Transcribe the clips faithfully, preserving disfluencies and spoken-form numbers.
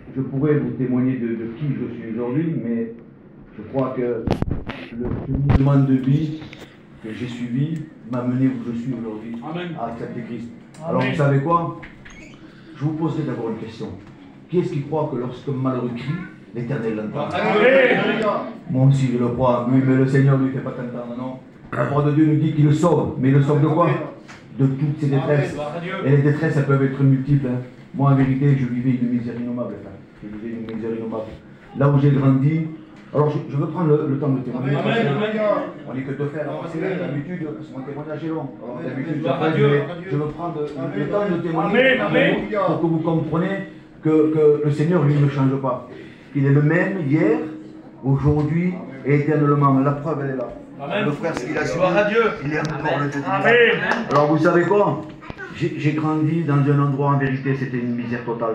je pourrais vous témoigner de, de qui je suis aujourd'hui, mais je crois que le cheminement de vie que j'ai suivi m'a mené où je suis aujourd'hui, à accepter Christ. Alors vous savez quoi? Je vous poserai d'abord une question. Qui est-ce qui croit que lorsqu'un malheureux crie, l'Éternel l'entend? Moi aussi je le crois, oui, mais le Seigneur ne lui fait pas t'entendre, non. La parole de Dieu nous dit qu'il le sauve, mais il le sauve de quoi? De toutes ses détresses. Et les détresses, elles peuvent être multiples. Hein. Moi, en vérité, je vivais une misère innommable. Hein. Je vivais une misère innommable. Là où j'ai grandi, alors je, je veux prendre le, le temps de témoigner. On n'est que deux frères. C'est d'habitude, mon témoignage est long. D'habitude, je veux prendre le temps de témoigner pour que vous compreniez que, que le Seigneur, lui, ne change pas. Il est le même hier, aujourd'hui et éternellement. La preuve, elle est là. Amen. Le frère, ce qu'il a suivi, il est encore le Dieu. Alors vous savez quoi? J'ai grandi dans un endroit, en vérité, c'était une misère totale.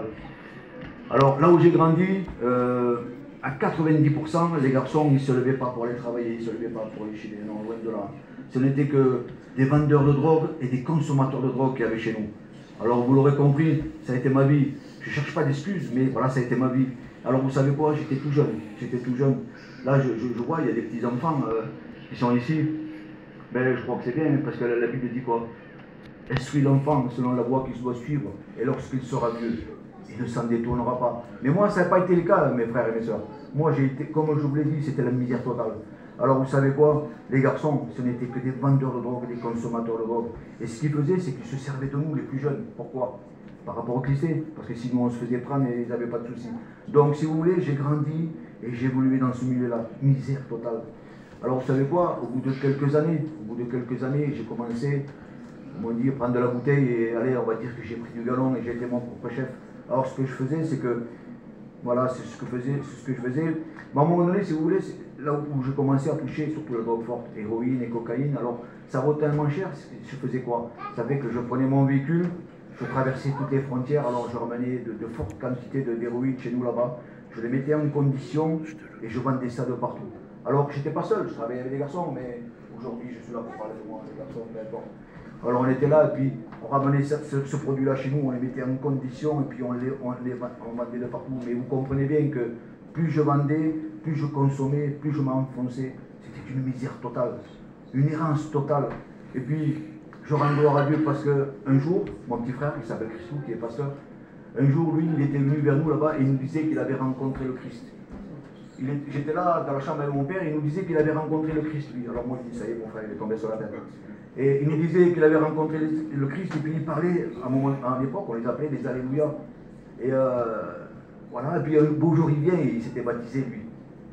Alors là où j'ai grandi, euh, à quatre-vingt-dix pour cent, les garçons, ils ne se levaient pas pour aller travailler, ils ne se levaient pas pour aller chez les non, loin de là. Ce n'était que des vendeurs de drogue et des consommateurs de drogue qu'il y avait chez nous. Alors vous l'aurez compris, ça a été ma vie. Je ne cherche pas d'excuses, mais voilà, ça a été ma vie. Alors vous savez quoi? J'étais tout jeune, j'étais tout jeune. Là, je, je, je vois, il y a des petits-enfants euh, qui sont ici. Ben, je crois que c'est bien, parce que la, la Bible dit quoi? Instruis l'enfant selon la voie qu'il doit suivre, et lorsqu'il sera vieux, il ne s'en détournera pas. Mais moi, ça n'a pas été le cas, mes frères et mes soeurs. Moi, j'ai été, comme je vous l'ai dit, c'était la misère totale. Alors, vous savez quoi? Les garçons, ce n'étaient que des vendeurs de drogue, des consommateurs de drogue. Et ce qu'ils faisaient, c'est qu'ils se servaient de nous, les plus jeunes. Pourquoi? Par rapport au lycée, parce que sinon on se faisait prendre et ils n'avaient pas de soucis. Donc, si vous voulez, j'ai grandi et j'ai évolué dans ce milieu-là. Misère totale. Alors, vous savez quoi? Au bout de quelques années, au bout de quelques années, j'ai commencé, on m'a dit, prendre de la bouteille et allez, on va dire que j'ai pris du galon et j'ai été mon propre chef. Alors, ce que je faisais, c'est que, voilà, c'est ce que faisais, c'est ce que je faisais. Mais à un moment donné, si vous voulez, là où j'ai commencé à toucher, surtout la drogue forte, héroïne et cocaïne, alors ça vaut tellement cher, je faisais quoi? Ça fait que je prenais mon véhicule, je traversais toutes les frontières, alors je ramenais de, de fortes quantités d'héroïne chez nous là-bas, je les mettais en condition et je vendais ça de partout. Alors que j'étais pas seul, je travaillais avec des garçons, mais aujourd'hui je suis là pour parler de moi, des garçons, peu importe. Alors on était là, et puis on ramenait ce, ce, ce produit-là chez nous, on les mettait en condition, et puis on les, on les on vendait de partout. Mais vous comprenez bien que plus je vendais, plus je consommais, plus je m'enfonçais. C'était une misère totale, une errance totale. Et puis, je rends gloire à Dieu parce qu'un jour, mon petit frère, il s'appelle Christou, qui est pasteur, un jour, lui, il était venu vers nous là-bas et il nous disait qu'il avait rencontré le Christ. J'étais là dans la chambre avec mon père, il nous disait qu'il avait rencontré le Christ, lui. Alors moi, je dis, ça y est, mon frère, il est tombé sur la tête. Et il nous disait qu'il avait rencontré le Christ, et puis il parlait, à, à l'époque, on les appelait des Alléluia. Et euh, voilà, et puis un beau jour, il vient et il s'était baptisé, lui.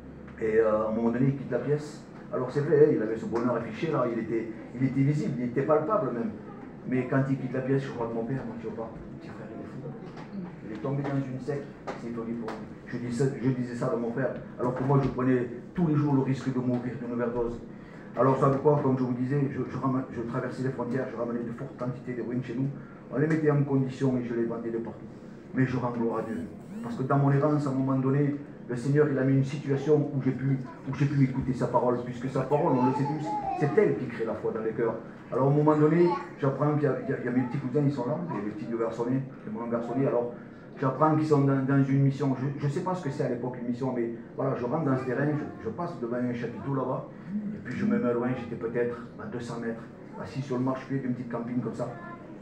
Et euh, à un moment donné, il quitte la pièce. Alors c'est vrai, il avait ce bonheur affiché, là, il était, il était visible, il était palpable même. Mais quand il quitte la pièce, je crois que mon père, mon petit pas, mon petit frère, il est fou. Il est tombé dans une secte, c'est folie pour lui. Je disais, je disais ça à mon frère, alors que moi, je prenais tous les jours le risque de mourir d'une overdose. Alors, ça veut quoi, comme je vous disais, je, je, ram, je traversais les frontières, je ramenais de fortes quantités d'héroïne chez nous, on les mettait en condition et je les vendais de partout. Mais je rends gloire à Dieu. Parce que dans mon errance, à un moment donné, le Seigneur, il a mis une situation où j'ai pu, où j'ai pu écouter sa parole, puisque sa parole, on le sait tous, c'est elle qui crée la foi dans les cœurs. Alors, à un moment donné, j'apprends qu'il y, y, y a mes petits cousins, ils sont là, les petits deux garçonnés, mon garçonnier, alors j'apprends qu'ils sont dans, dans une mission. Je ne sais pas ce que c'est à l'époque une mission, mais voilà, je rentre dans ce terrain, je, je passe devant un chapiteau là-bas, et puis je me mets loin, j'étais peut-être à deux cents mètres, assis sur le marchepied d'une petite camping comme ça.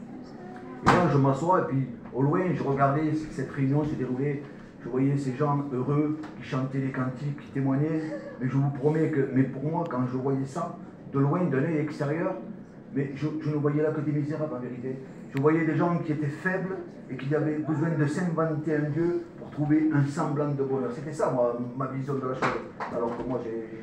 Et là, je m'assois, et puis au loin, je regardais cette réunion se dérouler, je voyais ces gens heureux qui chantaient les cantiques, qui témoignaient, mais je vous promets que, mais pour moi, quand je voyais ça, de loin, d'un œil extérieur, mais je, je ne voyais là que des misérables en vérité. Je voyais des gens qui étaient faibles et qui avaient besoin de s'inventer un Dieu pour trouver un semblant de bonheur. C'était ça, moi, ma vision de la chose. Alors que moi,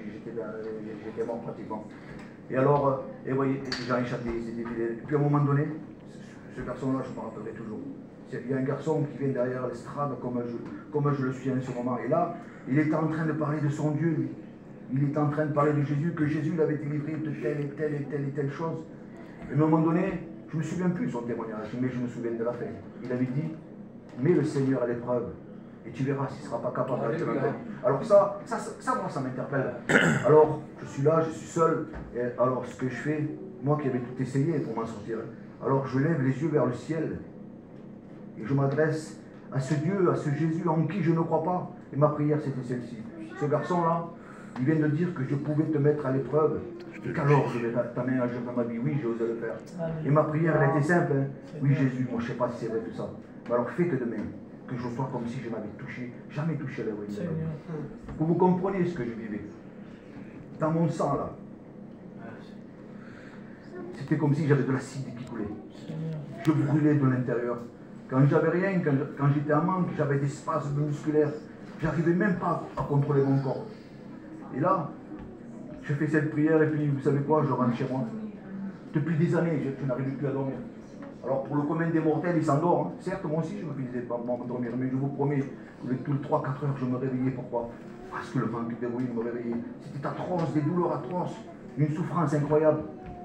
j'étais mort pratiquement. Et alors, et vous voyez, les gens chantaient, c'était fidèles. Et puis à un moment donné, ce, ce garçon-là, je me rappellerai toujours. Il y a un garçon qui vient derrière l'estrade, comme je, comme je le suis en ce moment. Et là, il était en train de parler de son Dieu, lui. Il était en train de parler de Jésus, que Jésus l'avait délivré de telle et telle et telle et telle chose. Et à un moment donné, je ne me souviens plus de son témoignage, mais je me souviens de la fin. Il avait dit, mets le Seigneur à l'épreuve, et tu verras s'il ne sera pas capable de te l'entendre. Alors ça, ça, ça, ça, moi, ça m'interpelle. Alors, je suis là, je suis seul, et alors ce que je fais, moi qui avais tout essayé pour m'en sortir, alors je lève les yeux vers le ciel, et je m'adresse à ce Dieu, à ce Jésus en qui je ne crois pas. Et ma prière, c'était celle-ci. Ce garçon-là, il vient de dire que je pouvais te mettre à l'épreuve et qu'alors je vais t'amener agir dans ma vie. Oui, j'ai osé le faire. Et ma prière, elle était simple. Hein. Oui, Jésus, moi je ne sais pas si c'est vrai tout ça. Mais alors fais que demain, que je sois comme si je m'avais touché, jamais touché l'héroïne de ma vie. Vous vous comprenez ce que je vivais. Dans mon sang, là. C'était comme si j'avais de l'acide qui coulait. Je brûlais de l'intérieur. Quand j'avais rien, quand, quand j'étais en manque, j'avais des spasmes musculaires. J'arrivais même pas à contrôler mon corps. Et là, je fais cette prière et puis vous savez quoi, je rentre chez moi. Depuis des années, je, je n'arrivais plus à dormir. Alors pour le commun des mortels, il s'endort. Hein. Certes, moi aussi je me faisais pas dormir, mais je vous promets, tous les trois quatre heures, je me réveillais. Pourquoi? Parce que le manque d'héroïne me réveillait. C'était atroce, des douleurs atroces, une souffrance incroyable.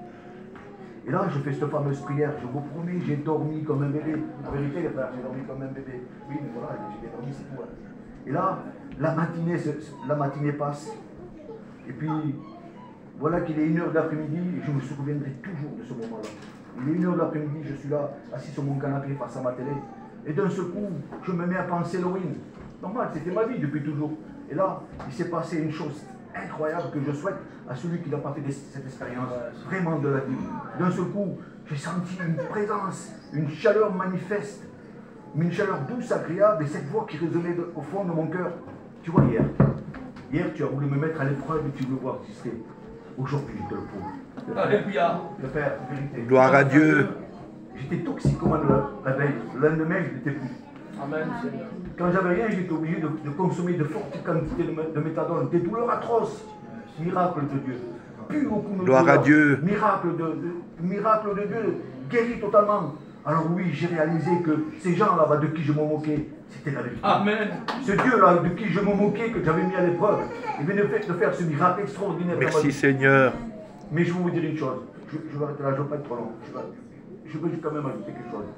Et là, je fais cette fameuse prière, je vous promets, j'ai dormi comme un bébé. En vérité, les frères, j'ai dormi comme un bébé. Oui, mais voilà, j'ai dormi, c'est tout. Et là, la matinée, la matinée passe. Et puis, voilà qu'il est une heure d'après-midi, et je me souviendrai toujours de ce moment-là. Il est une heure d'après-midi, je suis là, assis sur mon canapé face à ma télé. Et d'un seul coup, je me mets à penser l'héroïne. Normal, c'était ma vie depuis toujours. Et là, il s'est passé une chose incroyable que je souhaite à celui qui n'a pas fait cette expérience, vraiment de la vie. D'un seul coup, j'ai senti une présence, une chaleur manifeste, une chaleur douce, agréable, et cette voix qui résonnait au fond de mon cœur. Tu vois, hier, hier tu as voulu me mettre à l'épreuve et tu veux voir exister. Aujourd'hui, je te le prouve. Alléluia. Le Père, vérité. Gloire à Dieu. J'étais toxicomane la veille, le lendemain, je n'étais plus. Amen. Quand j'avais rien, j'étais obligé de, de consommer de fortes quantités de, de méthadone, des douleurs atroces. Miracle de Dieu. Plus aucune Gloire douleur. à Dieu. Miracle de, de, miracle de Dieu, guéri totalement. Alors oui, j'ai réalisé que ces gens là-bas de qui je me moquais, c'était la vérité. Amen. Ce Dieu-là de qui je me moquais, que j'avais mis à l'épreuve, il venait de faire, de faire ce miracle extraordinaire. Merci Seigneur. Mais je vais vous dire une chose, je, je vais arrêter là, je ne veux pas être trop long. Je, vais, je veux quand même ajouter quelque chose.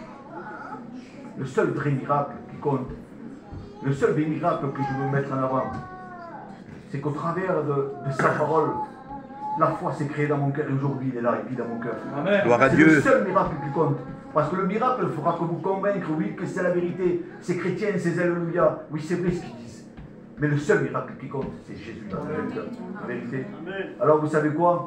Le seul vrai miracle qui compte, le seul vrai miracle que je veux mettre en avant, c'est qu'au travers de, de sa parole, la foi s'est créée dans mon cœur et aujourd'hui il est là, il vit dans mon cœur. Amen. Gloire à C'est Dieu. le seul miracle qui compte. Parce que le miracle fera que vous convaincre, oui, que c'est la vérité. C'est chrétien, c'est alléluia. Oui, c'est vrai ce qu'ils disent. Mais le seul miracle qui compte, c'est Jésus dans notre cœur. La vérité. Alors vous savez quoi?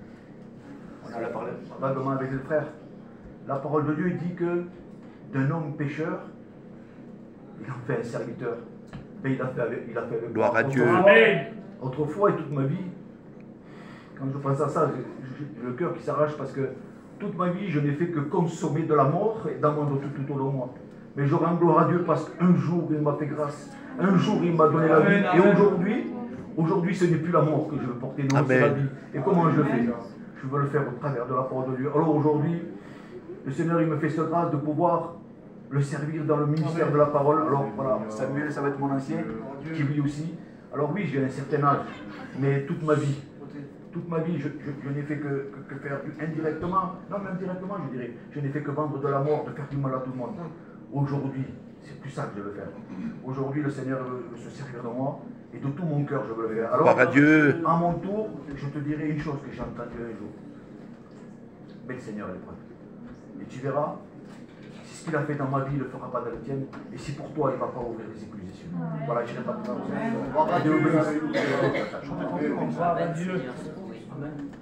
On en a parlé vaguement avec le frère. La parole de Dieu dit que d'un homme pécheur, il en fait un serviteur. Mais il a fait avec, il a fait avec Gloire à Dieu. Amen. Autrefois et toute ma vie, quand je pense à ça, j'ai le cœur qui s'arrache parce que toute ma vie, je n'ai fait que consommer de la mort et d'un monde tout, tout autour de moi. Mais je rends gloire à Dieu parce qu'un jour, il m'a fait grâce. Un jour, il m'a donné la vie. Et aujourd'hui, aujourd'hui, ce n'est plus la mort que je veux porter, non, c'est la vie. Et comment je le fais? Je veux le faire au travers de la parole de Dieu. Alors aujourd'hui, le Seigneur, il me fait cette grâce de pouvoir le servir dans le ministère Amen. De la parole. Alors voilà, Samuel, ça va être mon ancien, qui vit aussi. Alors oui, j'ai un certain âge, mais toute ma vie, toute ma vie, je, je, je n'ai fait que, que, que faire indirectement, non mais indirectement je dirais, je n'ai fait que vendre de la mort, de faire du mal à tout le monde. Aujourd'hui, c'est plus ça que je veux faire. Aujourd'hui, le Seigneur veut se servir de moi et de tout mon cœur, je veux le faire. Alors, Gloire à Dieu. À mon tour, je te dirai une chose que j'ai entendue un jour. Mais le Seigneur est l'épreuve. Et tu verras, si ce qu'il a fait dans ma vie ne le fera pas dans la tienne, et si pour toi, il ne va pas ouvrir les écluses des cieux. Voilà, je n'irai pas plus loin. Gloire à Dieu. Gloire à Dieu. Amen.